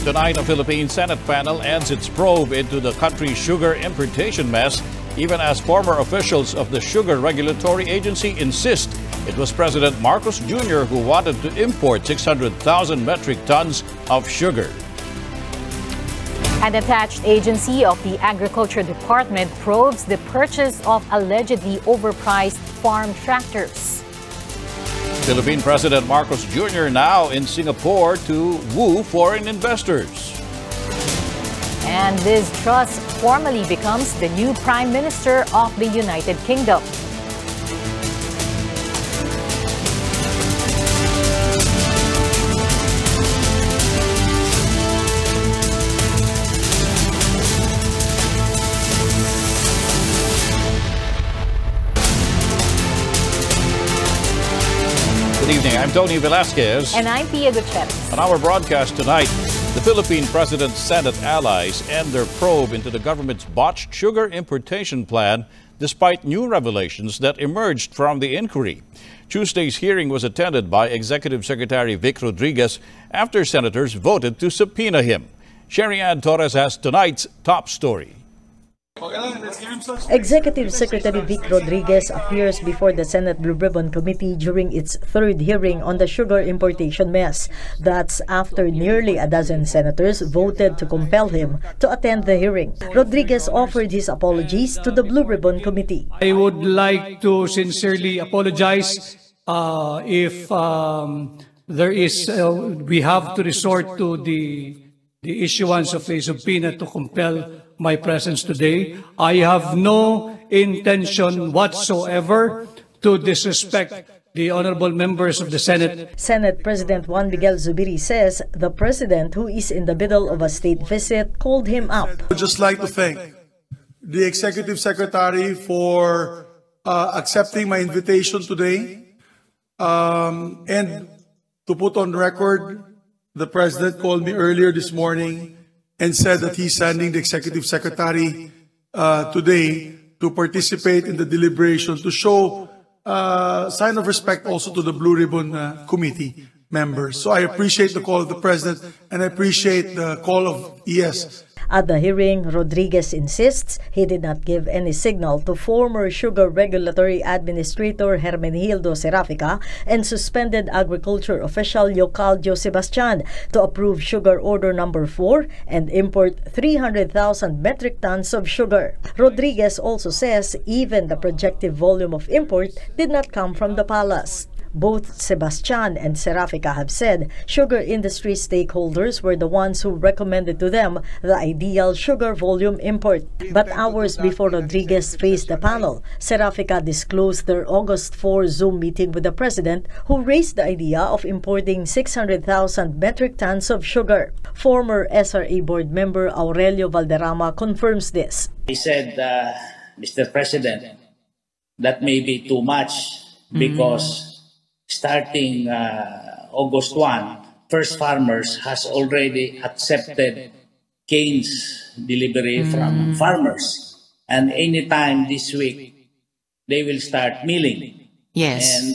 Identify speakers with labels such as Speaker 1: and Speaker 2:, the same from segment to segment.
Speaker 1: Tonight, a Philippine Senate panel ends its probe into the country's sugar importation mess, even as former officials of the Sugar Regulatory Agency insist it was President Marcos Jr. who wanted to import 600,000 metric tons of sugar.
Speaker 2: An attached agency of the Agriculture Department probes the purchase of allegedly overpriced farm tractors.
Speaker 1: Philippine President Marcos Jr. now in Singapore to woo foreign investors.
Speaker 2: And Liz Truss formally becomes the new Prime Minister of the United Kingdom.
Speaker 1: Good evening, I'm Tony Velasquez.
Speaker 2: And I'm Pia Gutierrez.
Speaker 1: On our broadcast tonight, the Philippine President's Senate allies end their probe into the government's botched sugar importation plan despite new revelations that emerged from the inquiry. Tuesday's hearing was attended by Executive Secretary Vic Rodriguez after senators voted to subpoena him. Sherry Ann Torres has tonight's top story.
Speaker 3: Executive Secretary Vic Rodriguez appears before the Senate Blue Ribbon Committee during its third hearing on the sugar importation mess. That's after nearly a dozen senators voted to compel him to attend the hearing. Rodriguez offered his apologies to the Blue Ribbon Committee.
Speaker 4: I would like to sincerely apologize if there is we have to resort to the issuance of a subpoena to compel my presence today. I have no intention whatsoever to disrespect the honorable members of the Senate.
Speaker 3: Senate President Juan Miguel Zubiri says the president, who is in the middle of a state visit, called him up.
Speaker 5: I would just like to thank the Executive Secretary for accepting my invitation today and to put on record, the President called me earlier this morning and said that he's sending the Executive Secretary today to participate in the deliberation to show sign of respect also to the Blue Ribbon Committee members. So I appreciate the call of the President and I appreciate the call of ES.
Speaker 3: At the hearing, Rodriguez insists he did not give any signal to former Sugar Regulatory Administrator Hermenegildo Serafica and suspended agriculture official Leocaldio Sebastian to approve Sugar Order Number 4 and import 300,000 metric tons of sugar. Rodriguez also says even the projected volume of import did not come from the palace. Both Sebastian and Serafica have said sugar industry stakeholders were the ones who recommended to them the ideal sugar volume import. But hours before Rodriguez faced the panel, Serafica disclosed their August 4 Zoom meeting with the president, who raised the idea of importing 600,000 metric tons of sugar. Former SRA board member Aurelio Valderrama confirms this.
Speaker 6: He said, Mr. President, that may be too much because starting August 1, First Farmers has already accepted canes delivery from farmers. And anytime this week, they will start milling.
Speaker 7: Yes.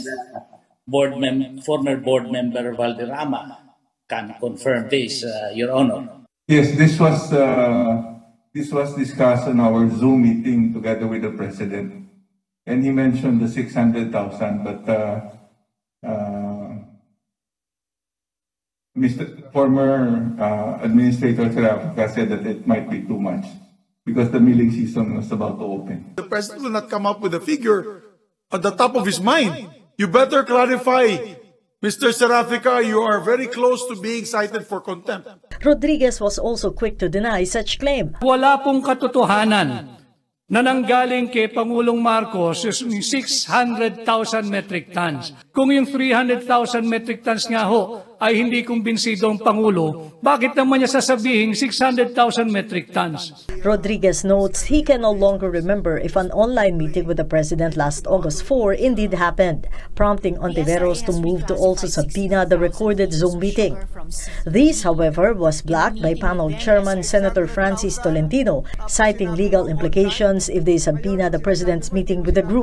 Speaker 6: And former board member Valderrama can confirm this, Your Honor.
Speaker 8: Yes, this was discussed on our Zoom meeting together with the President. And he mentioned the 600,000, but Mr. Former Administrator Serafica said that it might be too much because the milling season was about to open.
Speaker 5: The President will not come up with a figure at the top of his mind. You better clarify, Mr. Serafica, you are very close to being cited for contempt.
Speaker 3: Rodriguez was also quick to deny such claim.
Speaker 4: Wala pong katotohanan na nanggaling kay Pangulong Marcos yung 600,000 metric tons. Kung yung 300,000 metric tons nga ho ay hindi kumbinsido ang Pangulo, bakit naman niya sasabihin 600,000 metric tons?
Speaker 3: Rodriguez notes he can no longer remember if an online meeting with the President last August 4 indeed happened, prompting Ontiveros to move to also subpoena the recorded Zoom meeting. This, however, was blocked by panel chairman Senator Francis Tolentino, citing legal implications if they subpoena the President's meeting with the group.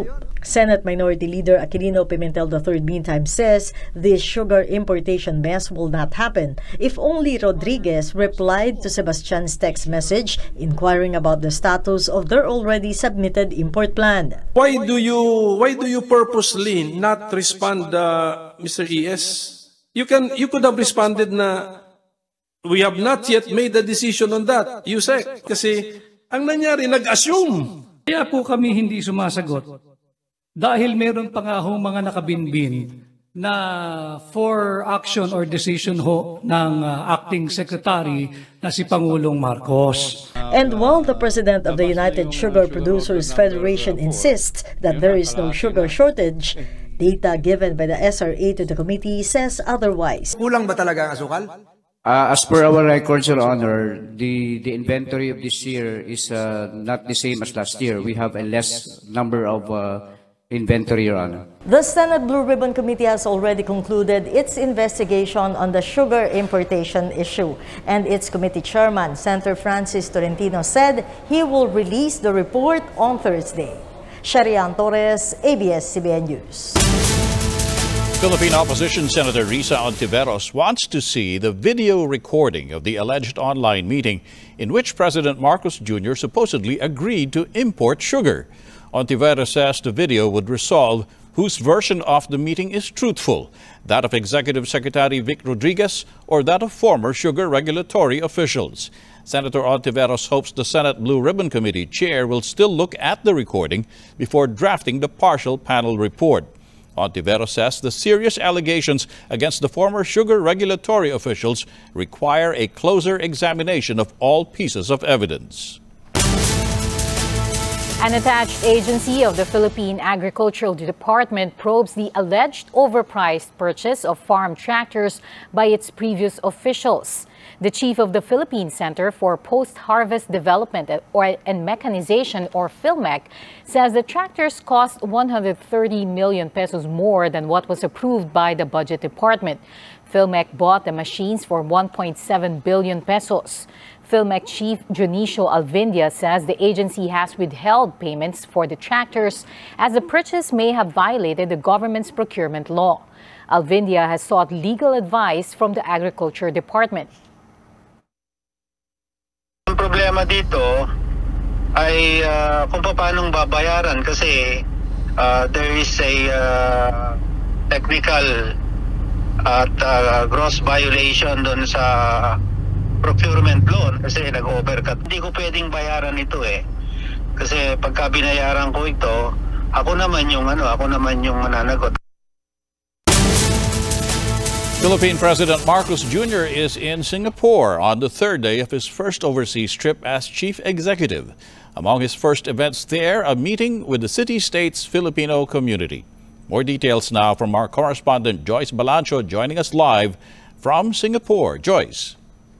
Speaker 3: Senate Minority Leader Aquilino Pimentel III meantime says this sugar importation mess will not happen if only Rodriguez replied to Sebastian's text message inquiring about the status of their already submitted import plan.
Speaker 7: Why do you purposely not respond, Mr. ES? You could have responded na we have not yet made a decision on that. You said kasi ang nangyari nag-assume.
Speaker 4: Kaya po kami hindi sumasagot dahil meron pa nga hong mga nakabinbin na for action or decision ho ng acting secretary na si Pangulong Marcos.
Speaker 3: And while the president of the United Sugar Producers Federation insists that there is no sugar shortage, data given by the SRA to the committee says otherwise.
Speaker 9: Kulang ba talaga ang asukal?
Speaker 10: As per our records, Your Honor, the inventory of this year is not the same as last year. We have a less number of inventory, Your Honor.
Speaker 3: The Senate Blue Ribbon Committee has already concluded its investigation on the sugar importation issue, and its committee chairman, Senator Francis Tolentino, said he will release the report on Thursday. Sharian Torres, ABS-CBN News.
Speaker 1: Philippine Opposition Senator Risa Ontiveros wants to see the video recording of the alleged online meeting in which President Marcos Jr. supposedly agreed to import sugar. Ontiveros says the video would resolve whose version of the meeting is truthful, that of Executive Secretary Vic Rodriguez or that of former sugar regulatory officials. Senator Ontiveros hopes the Senate Blue Ribbon Committee chair will still look at the recording before drafting the partial panel report. Ontiveros says the serious allegations against the former sugar regulatory officials require a closer examination of all pieces of evidence.
Speaker 2: An attached agency of the Philippine Agricultural Department probes the alleged overpriced purchase of farm tractors by its previous officials. The chief of the Philippine Center for Post-Harvest Development and Mechanization, or PhilMech, says the tractors cost 130 million pesos more than what was approved by the Budget Department. PhilMech bought the machines for 1.7 billion pesos. PhilMech Chief Junicio Alvindia says the agency has withheld payments for the tractors as the purchase may have violated the government's procurement law. Alvindia has sought legal advice from the Agriculture Department.
Speaker 11: Ang problema dito ay kung paano babayaran kasi there is a technical at gross violation doon sa procurement law kasi nag-overcut. Hindi ko pwedeng bayaran ito kasi pagka binayaran ko ito, ako naman yung mananagot.
Speaker 1: Philippine President Marcos Jr. is in Singapore on the third day of his first overseas trip as chief executive. Among his first events there, a meeting with the city-state's Filipino community. More details now from our correspondent Joyce Balancho joining us live from Singapore. Joyce.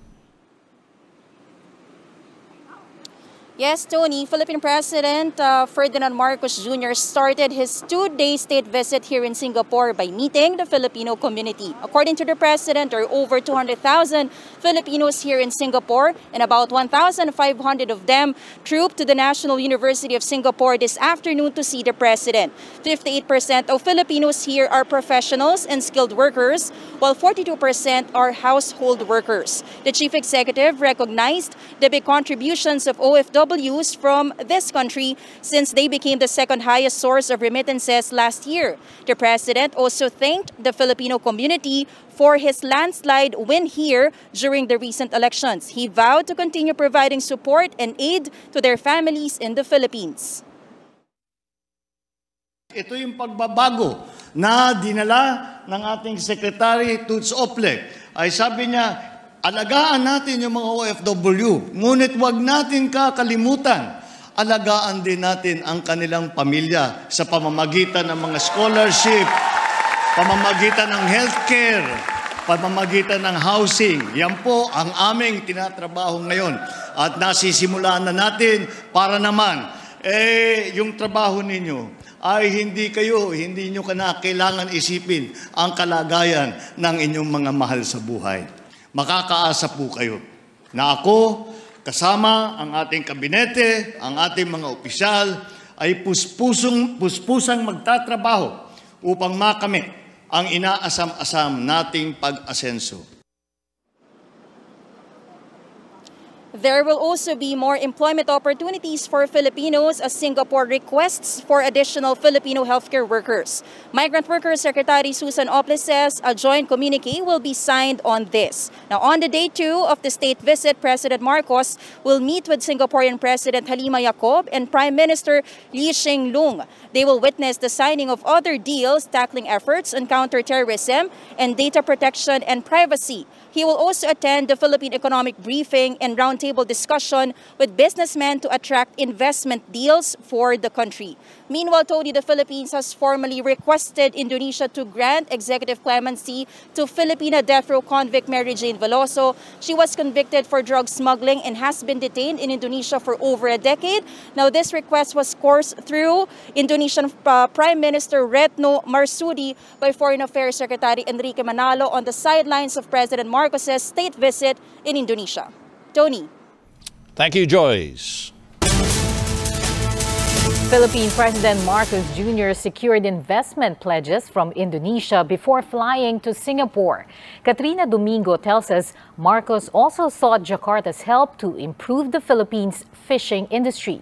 Speaker 12: Yes, Tony, Philippine President Ferdinand Marcos Jr. started his two-day state visit here in Singapore by meeting the Filipino community. According to the President, there are over 200,000 Filipinos here in Singapore, and about 1,500 of them trooped to the National University of Singapore this afternoon to see the President. 58% of Filipinos here are professionals and skilled workers, while 42% are household workers. The Chief Executive recognized the big contributions of OFWs from this country since they became the second highest source of remittances last year. The President also thanked the Filipino community for his landslide win here during the recent elections. He vowed to continue providing support and aid to their families in the Philippines.
Speaker 13: Ito yung pagbabago na dinala ng ating Secretary Toots Oplek. Ay sabi niya, alagaan natin yung mga OFW, ngunit wag natin kakalimutan, alagaan din natin ang kanilang pamilya sa pamamagitan ng mga scholarship, pamamagitan ng healthcare, pamamagitan ng housing. Yan po ang aming tinatrabaho ngayon. At nasisimulaan na natin para naman, yung trabaho ninyo ay hindi nyo kailangan isipin ang kalagayan ng inyong mga mahal sa buhay. Makakaasa po kayo na ako, kasama ang ating kabinete, ang ating mga opisyal, ay puspusang magtatrabaho upang makamit ang inaasam-asam nating pag-asenso.
Speaker 12: There will also be more employment opportunities for Filipinos as Singapore requests for additional Filipino healthcare workers. Migrant Workers Secretary Susan Ople says a joint communique will be signed on this. Now, on the day 2 of the state visit, President Marcos will meet with Singaporean President Halima Yacob and Prime Minister Lee Hsien Loong. They will witness the signing of other deals tackling efforts on counterterrorism and data protection and privacy. He will also attend the Philippine Economic Briefing and roundtable discussion with businessmen to attract investment deals for the country. Meanwhile, Tony, the Philippines has formally requested Indonesia to grant executive clemency to Filipina death row convict Mary Jane Veloso. She was convicted for drug smuggling and has been detained in Indonesia for over a decade. Now, this request was coursed through Indonesian Prime Minister Retno Marsudi by Foreign Affairs Secretary Enrique Manalo on the sidelines of President Marcos's state visit in Indonesia. Tony.
Speaker 1: Thank you, Joyce.
Speaker 2: Philippine President Marcos Jr. secured investment pledges from Indonesia before flying to Singapore. Katrina Domingo tells us Marcos also sought Jakarta's help to improve the Philippines' fishing industry.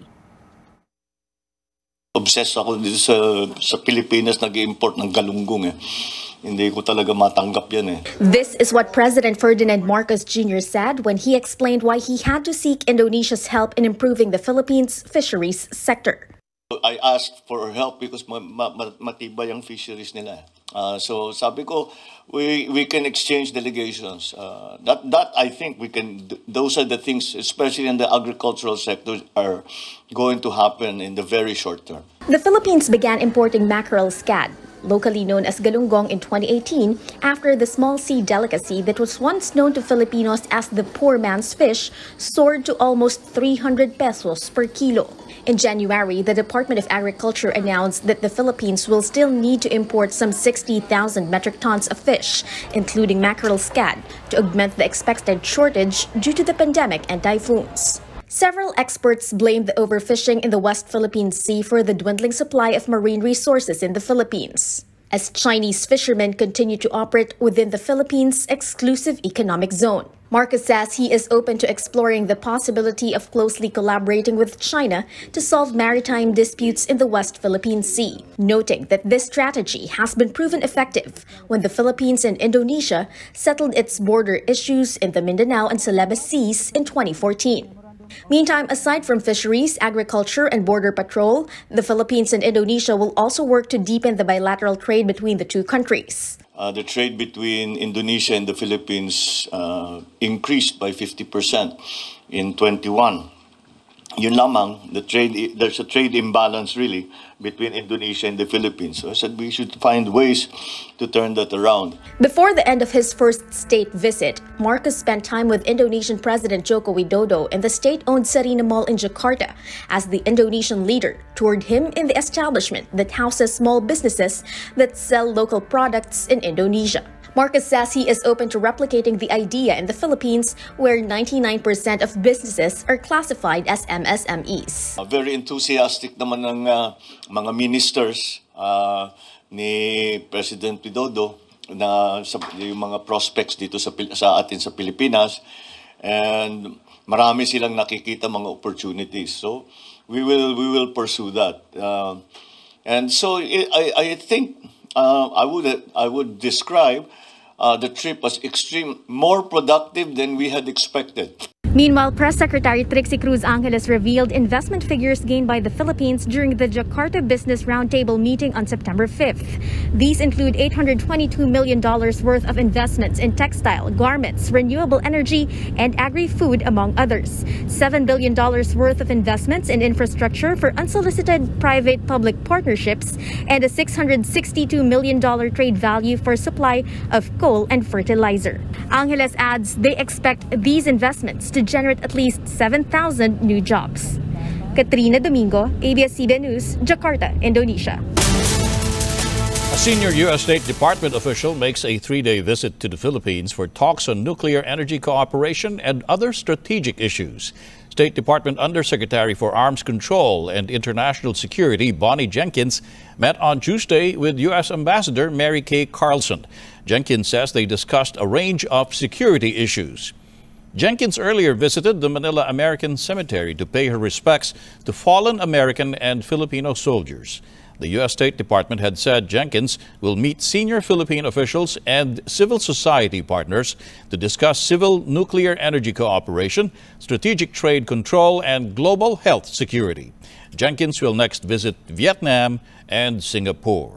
Speaker 9: Obsessed ako dito sa Pilipinas nag-import ng galunggong eh. Hindi ko talaga matanggap yan eh.
Speaker 14: This is what President Ferdinand Marcos Jr. said when he explained why he had to seek Indonesia's help in improving the Philippines' fisheries sector.
Speaker 9: I asked for help because matibay ang fisheries nila. So sabi ko, we can exchange delegations. That I think we can. Those are the things, especially in the agricultural sector, are going to happen in the very short term.
Speaker 14: The Philippines began importing mackerel scad, locally known as galunggong, in 2018 after the small sea delicacy that was once known to Filipinos as the poor man's fish soared to almost 300 pesos per kilo. In January, the Department of Agriculture announced that the Philippines will still need to import some 60,000 metric tons of fish, including mackerel scad, to augment the expected shortage due to the pandemic and typhoons. Several experts blame the overfishing in the West Philippine Sea for the dwindling supply of marine resources in the Philippines, as Chinese fishermen continue to operate within the Philippines' exclusive economic zone. Marcos says he is open to exploring the possibility of closely collaborating with China to solve maritime disputes in the West Philippine Sea, noting that this strategy has been proven effective when the Philippines and Indonesia settled its border issues in the Mindanao and Celebes Seas in 2014. Meantime, aside from fisheries, agriculture, and border patrol, the Philippines and Indonesia will also work to deepen the bilateral trade between the two countries.
Speaker 9: The trade between Indonesia and the Philippines increased by 50% in 21. Yun lamang, there's a trade imbalance really between Indonesia and the Philippines. So I said we should find ways to turn that around.
Speaker 14: Before the end of his first state visit, Marcos spent time with Indonesian President Joko Widodo in the state-owned Sarina Mall in Jakarta as the Indonesian leader toured him in the establishment that houses small businesses that sell local products in Indonesia. Marcos says he is open to replicating the idea in the Philippines, where 99% of businesses are classified as MSMEs.
Speaker 9: Very enthusiastic naman ng mga ministers ni President Widodo na yung mga prospects dito sa atin sa Pilipinas, and marami silang nakikita mga opportunities. So we will pursue that. And so I think I would describe the trip as more productive than we had expected.
Speaker 14: Meanwhile, Press Secretary Trixie Cruz Angeles revealed investment figures gained by the Philippines during the Jakarta Business Roundtable meeting on September 5th. These include $822 million worth of investments in textile, garments, renewable energy, and agri-food, among others. $7 billion worth of investments in infrastructure for unsolicited private-public partnerships, and a $662 million trade value for supply of coal and fertilizer. Angeles adds they expect these investments to generate at least 7,000 new jobs. Katrina Domingo, ABS-CBN News, Jakarta, Indonesia.
Speaker 1: A senior U.S. State Department official makes a 3-day visit to the Philippines for talks on nuclear energy cooperation and other strategic issues. State Department Undersecretary for Arms Control and International Security Bonnie Jenkins met on Tuesday with U.S. Ambassador Mary Kay Carlson. Jenkins says they discussed a range of security issues. Jenkins earlier visited the Manila American Cemetery to pay her respects to fallen American and Filipino soldiers. The U.S. State Department had said Jenkins will meet senior Philippine officials and civil society partners to discuss civil nuclear energy cooperation, strategic trade control, and global health security. Jenkins will next visit Vietnam and Singapore.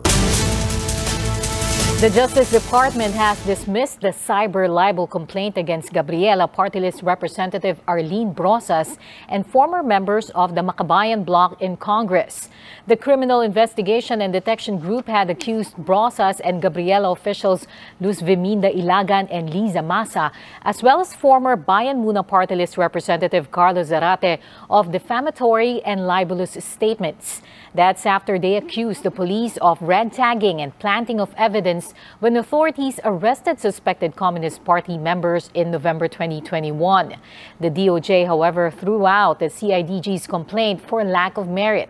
Speaker 2: The Justice Department has dismissed the cyber libel complaint against Gabriela Party List Representative Arlene Brosas and former members of the Makabayan Bloc in Congress. The Criminal Investigation and Detection Group had accused Brosas and Gabriela officials Luz Viminda Ilagan and Liza Masa, as well as former Bayan Muna Party List Representative Carlos Zarate, of defamatory and libelous statements. That's after they accused the police of red tagging and planting of evidence when authorities arrested suspected Communist Party members in November 2021. The DOJ, however, threw out the CIDG's complaint for lack of merit.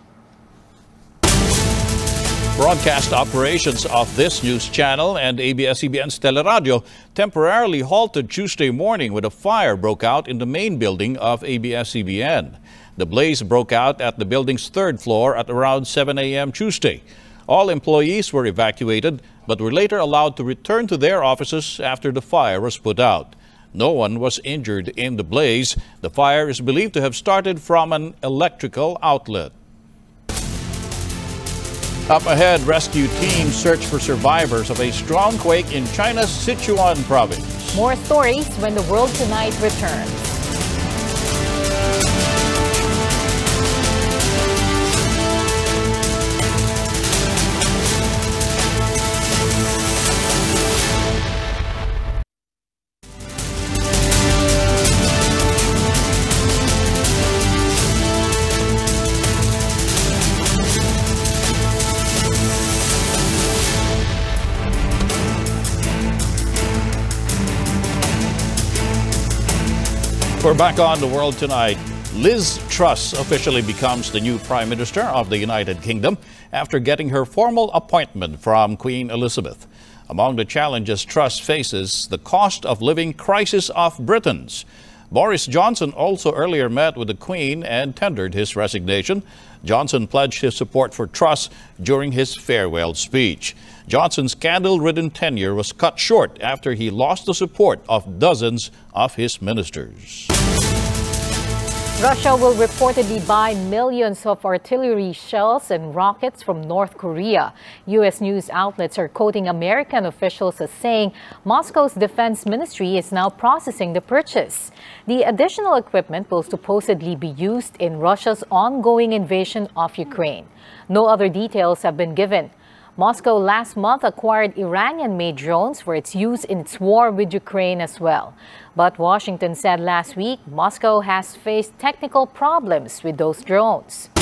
Speaker 1: Broadcast operations of this news channel and ABS-CBN's Teleradio temporarily halted Tuesday morning when a fire broke out in the main building of ABS-CBN. The blaze broke out at the building's third floor at around 7 a.m. Tuesday. All employees were evacuated, but were later allowed to return to their offices after the fire was put out. No one was injured in the blaze. The fire is believed to have started from an electrical outlet. Up ahead, rescue teams search for survivors of a strong quake in China's Sichuan province.
Speaker 2: More stories when The World Tonight returns.
Speaker 1: We're back on The World Tonight. Liz Truss officially becomes the new Prime Minister of the United Kingdom after getting her formal appointment from Queen Elizabeth. Among the challenges Truss faces, the cost of living crisis of Britons. Boris Johnson also earlier met with the Queen and tendered his resignation. Johnson pledged his support for Truss during his farewell speech. Johnson's scandal-ridden tenure was cut short after he lost the support of dozens of his ministers.
Speaker 2: Russia will reportedly buy millions of artillery shells and rockets from North Korea. U.S. news outlets are quoting American officials as saying Moscow's defense ministry is now processing the purchase. The additional equipment will supposedly be used in Russia's ongoing invasion of Ukraine. No other details have been given. Moscow last month acquired Iranian-made drones for its use in its war with Ukraine as well. But Washington said last week Moscow has faced technical problems with those drones.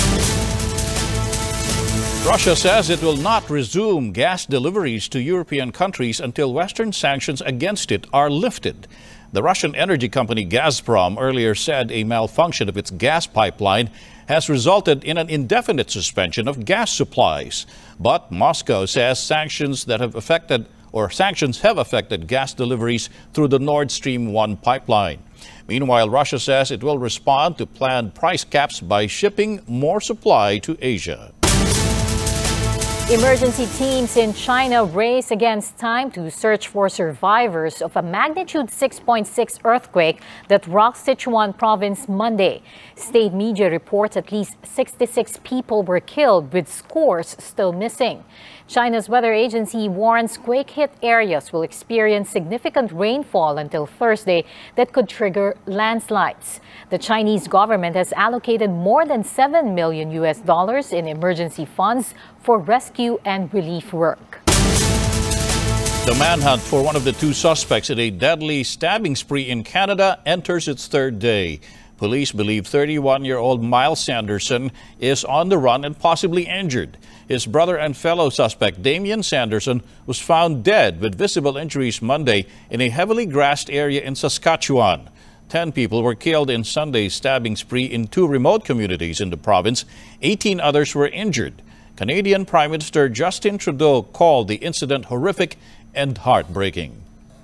Speaker 1: Russia says it will not resume gas deliveries to European countries until Western sanctions against it are lifted. The Russian energy company Gazprom earlier said a malfunction of its gas pipeline has resulted in an indefinite suspension of gas supplies. But Moscow says sanctions have affected gas deliveries through the Nord Stream 1 pipeline. Meanwhile, Russia says it will respond to planned price caps by shipping more supply to Asia.
Speaker 2: Emergency teams in China race against time to search for survivors of a magnitude 6.6 earthquake that rocked Sichuan province Monday. State media reports at least 66 people were killed, with scores still missing. China's weather agency warns quake-hit areas will experience significant rainfall until Thursday that could trigger landslides. The Chinese government has allocated more than $7 million in emergency funds for rescue and relief work.
Speaker 1: The manhunt for one of the two suspects in a deadly stabbing spree in Canada enters its third day. Police believe 31-year-old Miles Sanderson is on the run and possibly injured. His brother and fellow suspect Damian Sanderson was found dead with visible injuries Monday in a heavily grassed area in Saskatchewan. 10 people were killed in Sunday's stabbing spree in 2 remote communities in the province. 18 others were injured. Canadian Prime Minister Justin Trudeau called the incident horrific and heartbreaking.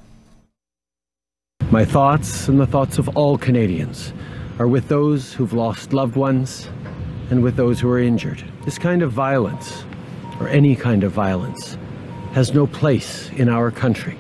Speaker 15: My thoughts and the thoughts of all Canadians are with those who've lost loved ones and with those who are injured. This kind of violence, or any kind of violence, has no place in our country.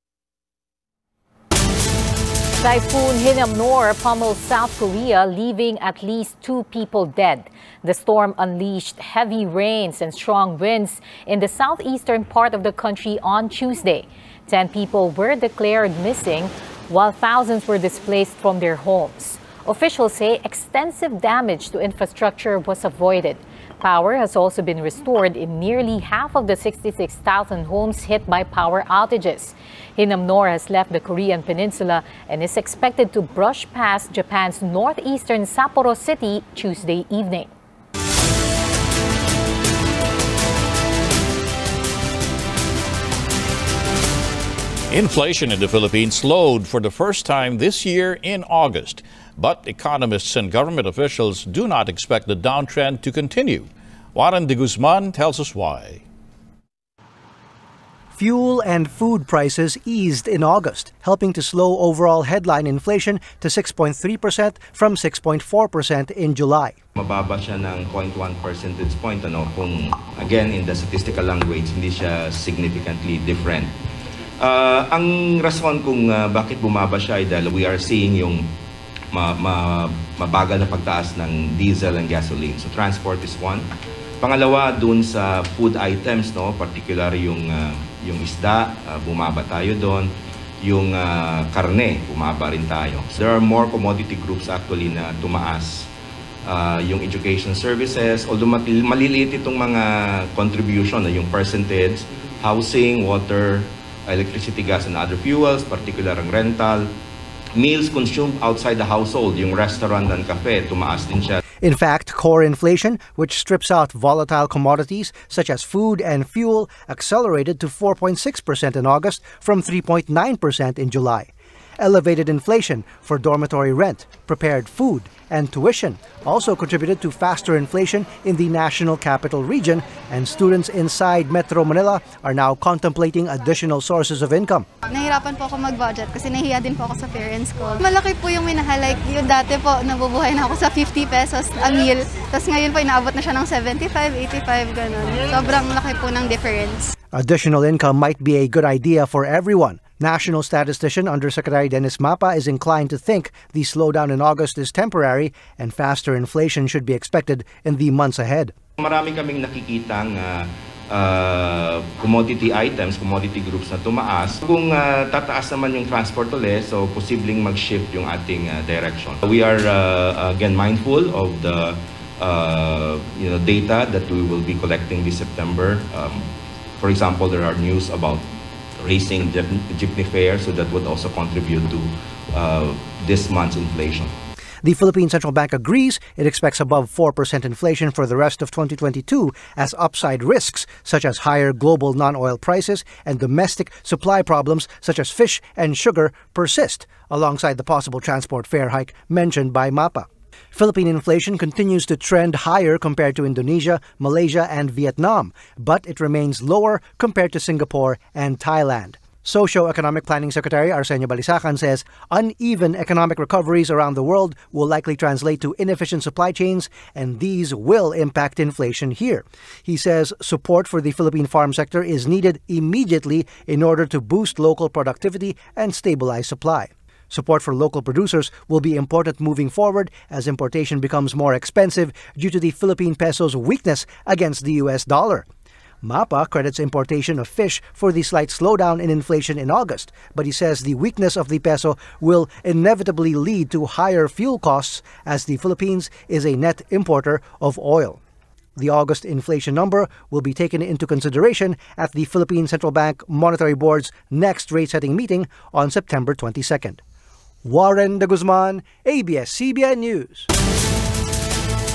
Speaker 2: Typhoon Hinamnor pummeled South Korea, leaving at least 2 people dead. The storm unleashed heavy rains and strong winds in the southeastern part of the country on Tuesday. 10 people were declared missing, while thousands were displaced from their homes. Officials say extensive damage to infrastructure was avoided. Power has also been restored in nearly half of the 66,000 homes hit by power outages. Hinamnor has left the Korean peninsula and is expected to brush past Japan's northeastern Sapporo City Tuesday evening.
Speaker 1: Inflation in the Philippines slowed for the first time this year in August. But economists and government officials do not expect the downtrend to continue. Warren de Guzman tells us why.
Speaker 16: Fuel and food prices eased in August, helping to slow overall headline inflation to 6.3% from 6.4% in July.
Speaker 17: Mababa siya ng 0.1 percentage point. Kung again, in the statistical language, hindi siya significantly different. Ang rason kung bakit bumaba siya ay dahil we are seeing yung mabagal na pagtaas ng diesel and gasoline. So transport is one. Pangalawa, dun sa food items, particularly yung isda, bumaba tayo doon. Yung karne, bumaba rin tayo. So there are more commodity groups actually na tumaas. Yung education services, although maliliit itong mga contribution, yung percentage, housing, water, electricity, gas, and other fuels, particular ang rental. Meals consumed outside the household, yung restaurant and cafe, tumaas din siya.
Speaker 16: In fact, core inflation, which strips out volatile commodities such as food and fuel, accelerated to 4.6% in August from 3.9% in July. Elevated inflation for dormitory rent, prepared food, and tuition also contributed to faster inflation in the National Capital Region, and students inside Metro Manila are now contemplating additional sources of income.
Speaker 18: Nahirapan po ako mag-budget kasi nahiya din po ako sa parents ko. Malaki po yung minaha, like yung dati po nabubuhay na ako sa 50 pesos a meal, tapos ngayon po inaabot na siya ng 75, 85, ganun. Sobrang laki po ng difference.
Speaker 16: Additional income might be a good idea for everyone. National Statistician Undersecretary Dennis Mapa is inclined to think the slowdown in August is temporary and faster inflation should be expected in the months ahead.
Speaker 17: Marami kaming nakikitang commodity items, commodity groups na tumaas. Kung tataas naman yung transport ulit, so posibleng mag-shift yung ating direction. We are again mindful of the data that we will be collecting this September. For example, there are news about raising jeepney fare, so that would also contribute to this month's inflation.
Speaker 16: The Philippine Central Bank agrees it expects above 4% inflation for the rest of 2022 as upside risks such as higher global non-oil prices and domestic supply problems such as fish and sugar persist, alongside the possible transport fare hike mentioned by Mapa. Philippine inflation continues to trend higher compared to Indonesia, Malaysia, and Vietnam, but it remains lower compared to Singapore and Thailand. Socio-Economic Planning Secretary Arsenio Balisacan says uneven economic recoveries around the world will likely translate to inefficient supply chains, and these will impact inflation here. He says support for the Philippine farm sector is needed immediately in order to boost local productivity and stabilize supply. Support for local producers will be important moving forward as importation becomes more expensive due to the Philippine peso's weakness against the US dollar. Mapa credits importation of fish for the slight slowdown in inflation in August, but he says the weakness of the peso will inevitably lead to higher fuel costs as the Philippines is a net importer of oil. The August inflation number will be taken into consideration at the Philippine Central Bank Monetary Board's next rate-setting meeting on September 22nd. Warren de Guzman, ABS-CBN News.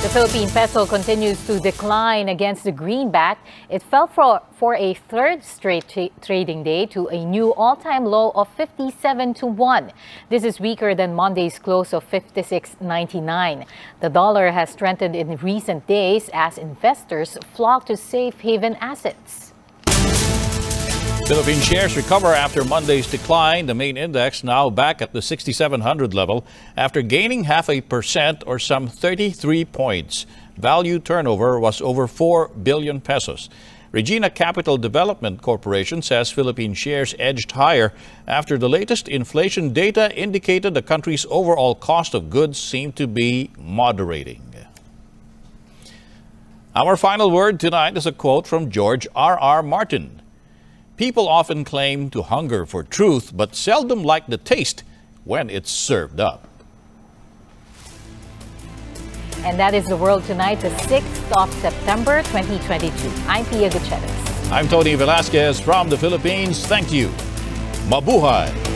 Speaker 2: The Philippine peso continues to decline against the greenback. It fell for a third straight trading day to a new all-time low of 57 to 1. This is weaker than Monday's close of 56.99. The dollar has strengthened in recent days as investors flock to safe haven assets.
Speaker 1: Philippine shares recover after Monday's decline. The main index now back at the 6,700 level after gaining 0.5% or some 33 points. Value turnover was over 4 billion pesos. Regina Capital Development Corporation says Philippine shares edged higher after the latest inflation data indicated the country's overall cost of goods seemed to be moderating. Our final word tonight is a quote from George R.R. Martin. People often claim to hunger for truth, but seldom like the taste when it's served up.
Speaker 2: And that is The World Tonight, the 6th of September, 2022. I'm Pia Gutierrez.
Speaker 1: I'm Tony Velasquez from the Philippines. Thank you. Mabuhay!